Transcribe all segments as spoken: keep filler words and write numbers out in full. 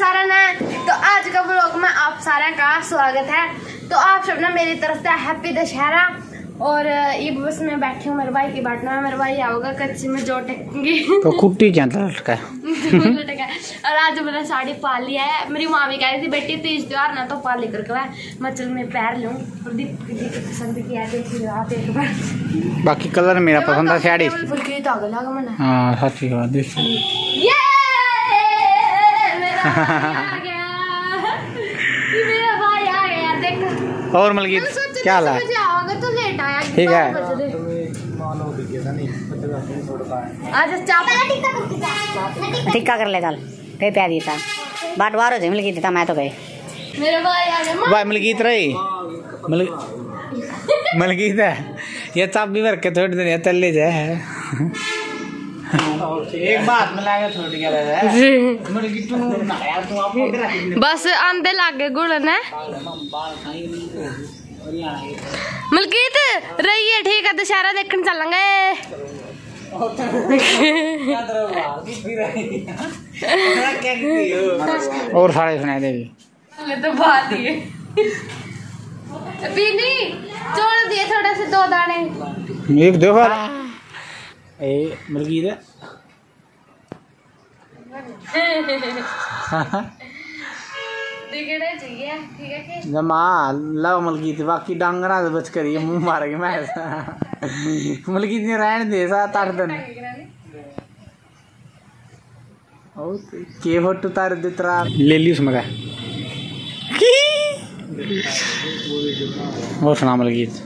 सारा ने। तो आज का व्लॉग में आप सारे का स्वागत है। तो आप सब ना मेरी तरफ से हैप्पी दशहरा। और ये बस में बैठी हूँ, मेरे भाई की बांटना है। मेरा भाई आओगा कच्ची में जो टेकूंगी तो कुट्टी क्या लटका और आज मैंने साड़ी पा लिया है। मेरी मामी कह रही थी बेटी तीज त्योहार ना तो पाली करके मैं चल मैं पैर लूँ। पसंद किया आप एक बार। बाकी कलर मेरा पसंद है साड़ी। हाँ सच्ची बात और मलकी क्या हाल है? तो लेट आया ठीक है। टिक्का कर ले कल कहीं प्यार देता बाट बार हो मलकी देता मैं तो गए मेरे भाई आ गए भाई मलकीत रही मलकीत है ये चाबी भर के थोड़ी देर तल ले जाए। एक बात में लागे थोड़ी क्या बस आंदे लागे गुड़न है। मलकीत रही है ठीक है दशहरा देखने चलेंगे। और सारे सुनाए देवी तो बात ही पीनी छोड़ दिए थोड़ा से दो दाने एक दो बार ए मलकीत जमा लव मलकीत बाकी डांगरा तो बच करिए मुंह मारेगी मैं मलकीत ने रहने दे सात आठ दिन के फोटो तार दे तरा ले ली उसमें और सुना मलकीत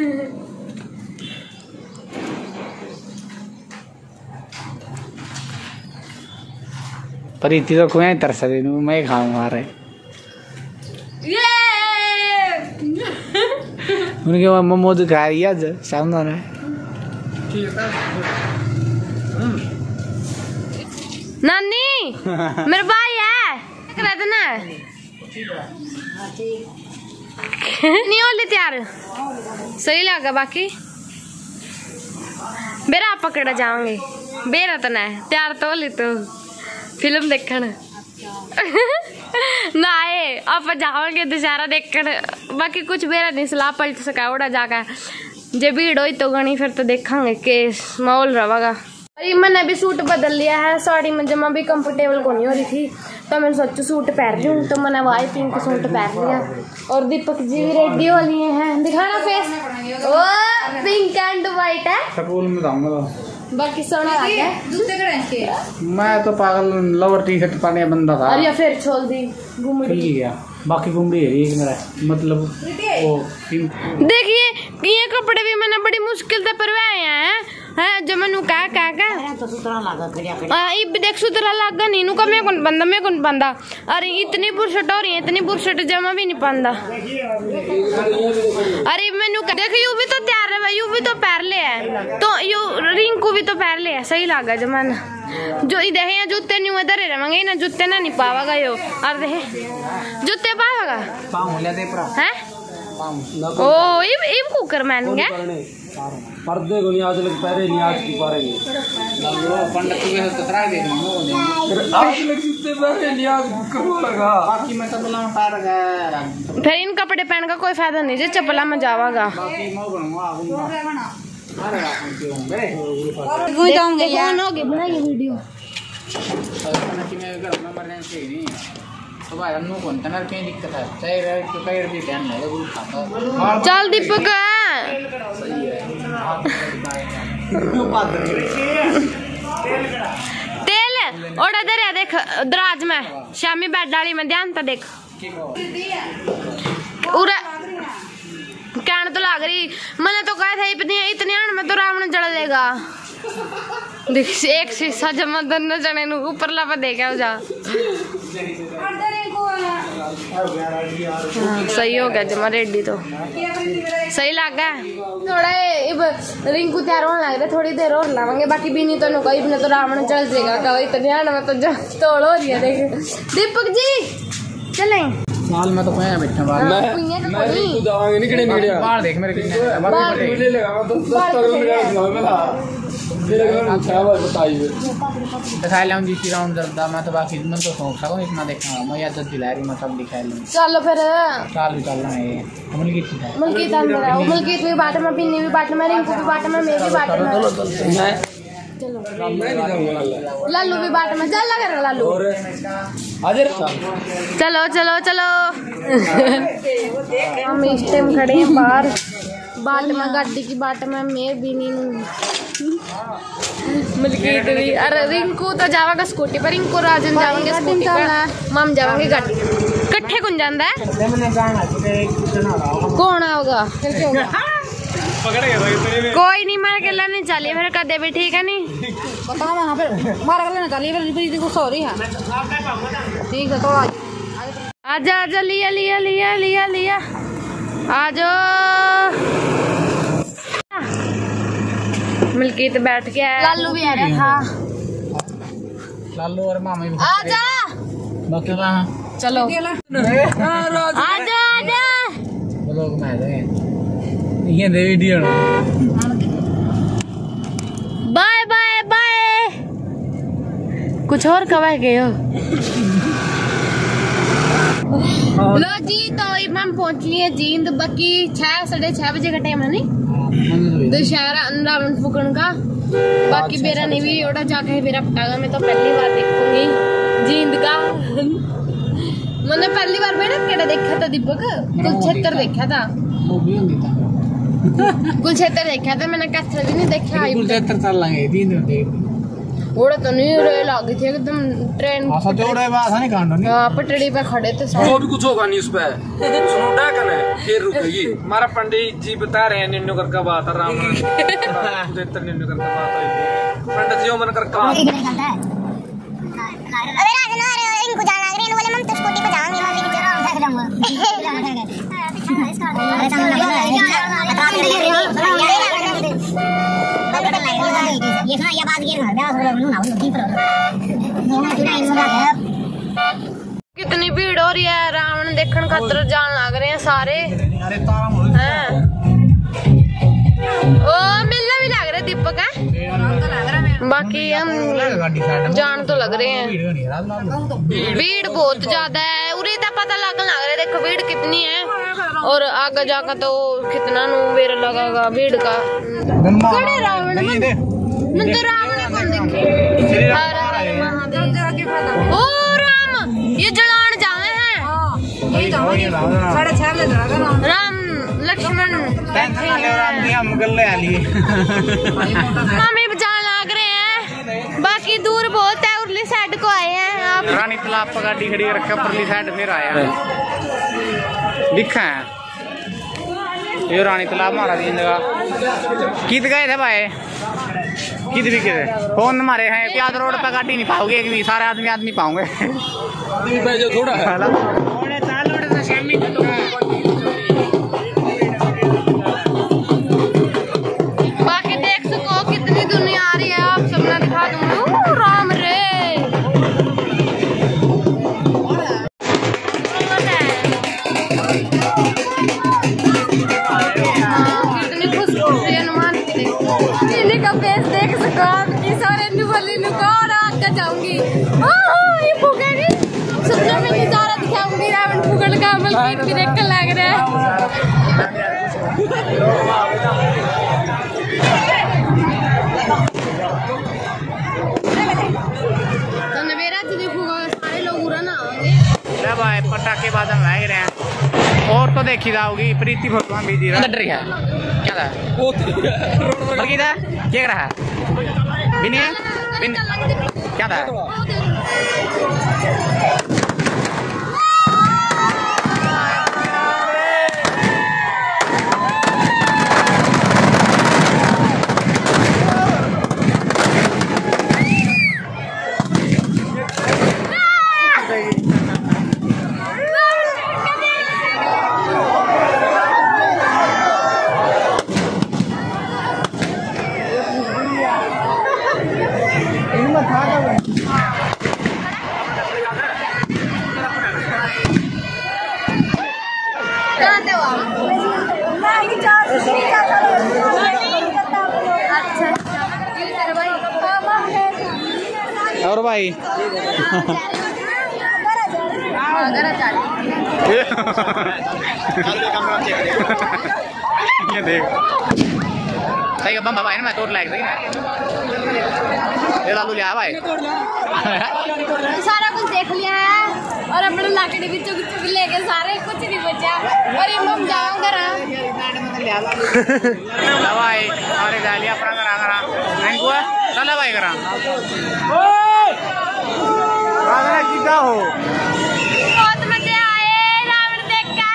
पर इतनी तो कोई तरस दे मैं खाऊंगा रहे उनके मोमो दिखा रही है आज सामने है नानी मेरे भाई है रहते ना नहीं होली तैयार सही लगा। बाकी बेरा आप पकड़ा जाओगे बेरा तो ना तैयार तो होली तो फिल्म देखने ना आए आप जाओगे दशहरा देखने। बाकी कुछ बेरा नहीं सलाह पलट सका उड़ा जाकर जे भीड़ हो तो गणी फिर तो देखेंगे के माहौल रहेगा। अरे मैंने भी सूट बदल लिया है। साड़ी में जमा भी कंफर्टेबल को नहीं हो रही थी तो मैंने सोचा सूट पहन लूँ तो मैंने वाइट पिंक सूट पहन लिया। और दीपक जी भी रेडी हो लिए हैं। दिखाना फेस ओ पिंक एंड वाइट है स्कूल में जाऊंगा बाकी सोना है। मैं तो पागल लोअर टी शर्ट पहने बंदा था। अरे फिर छोड़ दी घूम रही गया बाकी घूम रही है मेरा मतलब वो देखिए ये कपड़े भी मैंने बड़ी मुश्किल से परवाए हैं है जो मैंने कहा कहा कहा तो सुतरा लागा खड़िया इब देख सुतरा लागा नहीं नु का मैं कौन बंदा मैं कौन बंदा। अरे इतनी बुरशट हो रही है इतनी बुरशट जमा भी नहीं पांदा। अरे मैंने देख यू भी तो तैयार है यू भी तो पैर ले है तो यू रिंग को भी तो पैर ले है सही लागा जमाना जो इधर है जूते नहीं इधर रहेंगे ना जूते ना नहीं पावागा यो और देखे जूते पावागा है ओ इब इब कुकर मैन गया पर्दे को नहीं आज लग पहले नहीं आज की पारेंगे पंडित के तो तरा दे आज लग जूते पहले नहीं आज करो लगा बाकी मैं चप्पला में पैर गया फिर इन कपड़े पहन का कोई फायदा नहीं जे चप्पला में जावागा बाकी मैं बनूंगा आऊंगा अरे आप वो जाऊंगे कौन होगी बनाइए वीडियो कि मैं घर में इमरजेंसी नहीं तो भाई हम कौन तनर कहीं दिक्कत है चाहे तो कई भी ध्यान है वो खाता चल दीपक तेल और इधर है देख दराज में शामी बेड डाली में ध्यान तो देख उरा कहने तो लग रही मैंने तो कहा था इतनी इतनी आन में तो रावण जल देगा। देख एक शीशा जमा दोनों जने नु ऊपर लापा देखा जा हाँ, सही हो गया जमा रेडी तो सही लगा थोड़ा इब रिंकू तैयार होने लग रहा थोड़ी देर और लावांगे। बाकी भी नहीं तो नुका इबने तो रावण चल जाएगा कहा इतने आन में तो तोड़ हो रही है देख दीपक जी चलें साल में तो मैं बैठा बाहर मैं मैं खुद आवांगे निकले निकले बाहर देख मेरे कितने बाहर मुझे लगा दस दस तक निकल गया मेरा मेरे घर में छावा बताइए दिखा लाऊं जी राउंड जल्दा मैं तो बाकी मैं तो सोच सकूं इतना देखना मैं याद दिला रही मैं सब दिखा लूं चलो फिर चालू चल रहा है मुल्की थी मुल्की अंदर आओ मुल्की भी बाट में पिन्नी भी बाट में रिंकू भी बाट में मैं भी बाट में मैं चलो मैं नहीं जाऊंगा लालू भी बाट में चल लगा लालू और हाजिर चलो चलो चलो हम इस टाइम खड़े हैं बाहर बाट में गाड़ी की बाट में मैं भी नहीं मलकीत भी अरे रिंकू तो जावागा स्कूटी पर रिंकू राजन जावांगे स्कूटी पर मम जावांगे गाड़ी कट्ठे कौन जांदा है कौन आओगा कोई नहीं मार के लेने चलिए फिर कदे भी ठीक है नहीं पता वहाँ पे मार के लेने चलिए फिर प्रीति को सॉरी है ठीक है तो आजा आजा लिया लिया लिया लिया लिया आजो मलकीत बैठ के आया लालू भी आ रहा था लालू और मामा भी आजा बाकी वहाँ चलो आजा आजा बोलो मैं देंगे ये दे वीडियो बाय बाय बाय कुछ और कवा गए हो लो जी तो हम पहुंच लिए जींद बाकी छह साढ़े छह बजे का टाइम है नहीं दशहरा रावण फूकन का बाकी मेरा नहीं भी ओड़ा जाके मेरा पटागा मैं तो पहली बार देखूंगी जींद का मैंने पहली बार बेटा केड़ा देखा था दीपक कुलछेत्र देखा था वो भी होंगी था कुलछेत्र देखा था मैंने कैसे भी नहीं देखा कुलछेत्र चल लांगे तीन दिन देख ओड़ा तो नहीं रे लगी थी एकदम ट्रेन आसा तो ओड़ा बात नहीं कांडो नहीं हां पटड़ी पे खड़े थे वो भी कुछ होगा नहीं उस पे सुनोटा कने फिर रुकेगी हमारा पंडित जी बता रहे हैं निन्नु कर का बात राम कुलछेत्र निन्नु कर का बात है पंडित जी मन कर का अरे राजन आ रहे इनको जाना लग रहे हैं बोले हम तो स्कूटी पे जाएंगे मैं लेके चला उठा के जाऊंगा अरे ये ना ये बात ये ना ब्याह हो रहा है ना ठीक है कितनी भीड़ हो रही है रावण देखने खातर जान लग रहे हैं सारे अरे तारा मोड़ हैं ओ मिलना भी लग रहा है दीपक है बाकी हम जान तो लग रहे हैं भीड़ बहुत ज्यादा है उरी का पता लगने लग रहा है देखो भीड़ कितनी है और आगे जाकर तो कितना नु वेर लगेगा भीड़ का कड़े रावण मन तो रावण कौन देखे ओ राम ये जलान जावे हैं साढ़े छह बजे राम लक्ष्मण हम गले आ लिए हमें जान लग रहे हैं बाकी दूर बहुत है उरली साइड को आए हैं आप रानी तालाब पर गाड़ी खड़ी रखा परली साइड फिर आया दिखा है ये रानी तालाब मारा तीन जगह कित गए थे भाई कित भी कित फोन मारे हैं प्याज रोड पे गाड़ी नहीं पाओगे एक भी सारे आदमी आदमी पाओगे थोड़ा है बाकी देख सको कितनी दुनिया आ रही है आप सबने दिखा दूंगी राम रे कितनी खुशखुशी हनुमान की का फेस देख सको इस और बोली कौन आगे जाऊंगी ये फूकेगी सपने में नजारा दिखाऊंगी रावण फूकण का मलकीत भी देख लग रहा है तो नवेरा जी देखूंगा सारे लोग उड़ा ना आएंगे भाई पटाखे बादल लग रहे हैं और तो देखी जाओगी प्रीति भगवान भी जी डर गया क्या था बल्कि था क्या रहा बिनी बिन क्या था और भाई ये देख सही का बम बाबा है ना मैं तोड़ लायक सही ना ये लालू लिया भाई सारा कुछ देख लिया है और अपने लाकड़ी भी चुग चुग लेके सारे कुछ नहीं बचा और ये मम जाऊंगा भाई और डाली अपना करा करा नहीं हुआ चला भाई करा राधा कितना हो बहुत मजे आए रावण देखा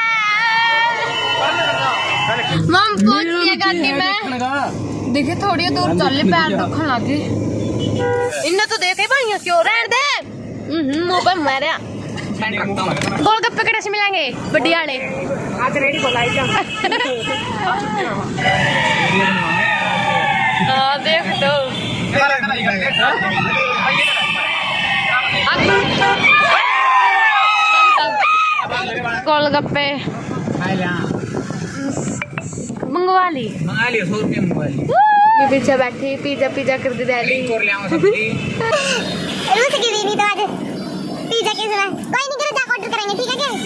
मम पहुंच गया गाड़ी में देखे थोड़ी दूर चले पैर दुखन लगे इन्हें तो देखे भाई क्यों रहने दे मुंह पे मारे गोलगप्पे कड़े से मिलेंगे बढ़िया ने आज रेडी बोलाई क्या हां देख तो गोलगप्पे मंगवा ली मंगा लिया सौ रुपये मंगवा ली ये पीछे बैठी पिज्जा पिज्जा कर दी रैली रुक गई नहीं तो आज पिज्जा के सिवा कोई नहीं करो जाकर ऑर्डर करेंगे ठीक है क्या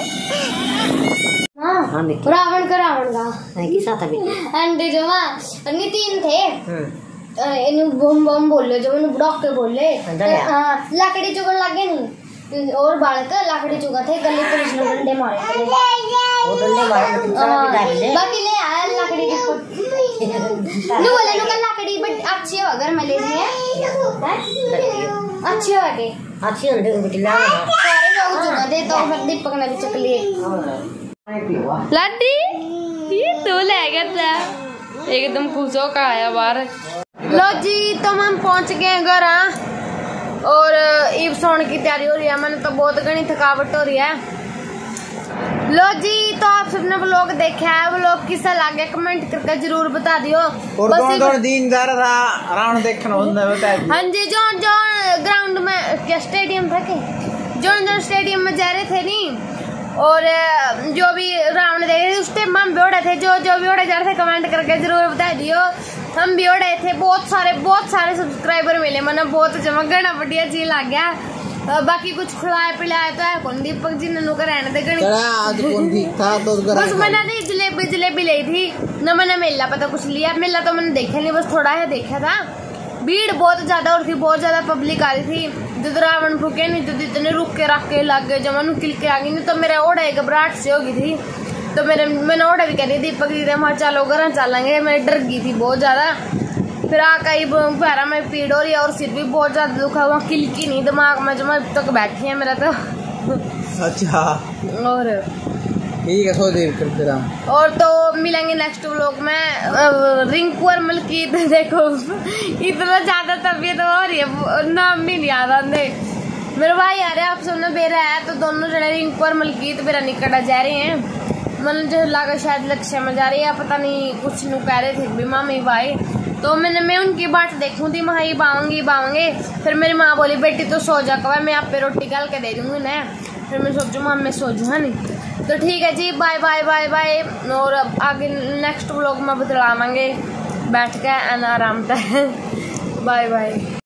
हां रावण का रावण का नहीं साथ अभी अंडे जो मां अन्य तीन थे इनु बम बम बोले जो मैंने बुड़ाक के बोले हां लकड़ी चुगन लगे नहीं और बालक लकड़ी चुगा थे गली पुलिस ने डंडे मारे थे वो डंडे मारे तो सारा भी डाल दे बाकी ले आया लकड़ी के नु बोले नु का लकड़ी बट अच्छी हो अगर मैं ले ली है अच्छी हो के अच्छी अंडे को बिटला सारे लोग चुगा दे तो फिर दीपक ने भी चुक लिए लड्डी ये तो ले गया था एकदम खुश हो का आया बाहर लो जी तो हम पहुंच गए घर और ईब सोने की तैयारी हो रही है मैंने तो बहुत घनी थकावट हो रही है लो जी तो आप सबने व्लॉग देखा है व्लॉग किसा लगे कमेंट करके जरूर बता दियो और कौन कौन दिन जा रहा था रावण देखना होता है बता हाँ जी जो जो ग्राउंड में क्या स्टेडियम था के जो जो स्टेडियम में जा रहे थे नहीं और जो भी रावण देख रहे थे उस टाइम हम भी उड़े थे जो जो भी उड़े जा रहे थे कमेंट करके जरूर बता दियो हम भी उड़े थे बहुत सारे बहुत सारे सब्सक्राइबर मिले मैंने बहुत चमकना बढ़िया चीज लग गया बाकी कुछ खिलाया पिलाया तो है कौन दीपक जी ने नुकर रहने दे गणी आज कौन ठीक था तो बस मैंने नहीं जलेबी जलेबी ली थी न मैंने मेला पता कुछ लिया मेला तो मैंने देखा नहीं बस थोड़ा है देखा था भीड़ बहुत ज्यादा और थी बहुत ज्यादा पब्लिक आ रही थी जब रावण फूके नहीं तो इतने रुक के रख के लग गए जब मैं किल के आ गई नहीं तो मेरा ओढ़ा घबराहट से हो गई थी तो मेरे मैंने ओढ़ा भी कह रही दीपक जी वहां चलो घर चलेंगे मैं डर गई थी बहुत ज्यादा फिर आकई पैरा में पीड़ हो रही है और सिर भी बहुत ज्यादा दुखा हुआ किलकी नहीं दिमाग में जो मैं तक बैठी है मेरा तो अच्छा और ठीक है सो देर करते रहा और तो मिलेंगे नेक्स्ट व्लॉग में रिंकू और मलकीत देखो इतना ज्यादा तबीयत हो रही है नाम भी नहीं याद आते मेरे भाई आ रहे आप सबने बेरा है तो दोनों जने रिंकू और मलकीत मेरा निकटा जा रहे हैं मन जो लगा शायद लक्ष्य में जा रही है पता नहीं कुछ नु कह रहे थे भी मामी भाई तो मैंने मैं उनकी बात देखूं थी माँ बावंगी बावंगे फिर मेरी माँ बोली बेटी तो सो जा कवा मैं आप पे रोटी डाल के दे दूंगी ना फिर मैं सोचू माँ मैं सो जू है नहीं तो ठीक है जी बाय बाय बाय बाय और आगे नेक्स्ट व्लॉग में बतलावांगे बैठ के आराम से बाय बाय।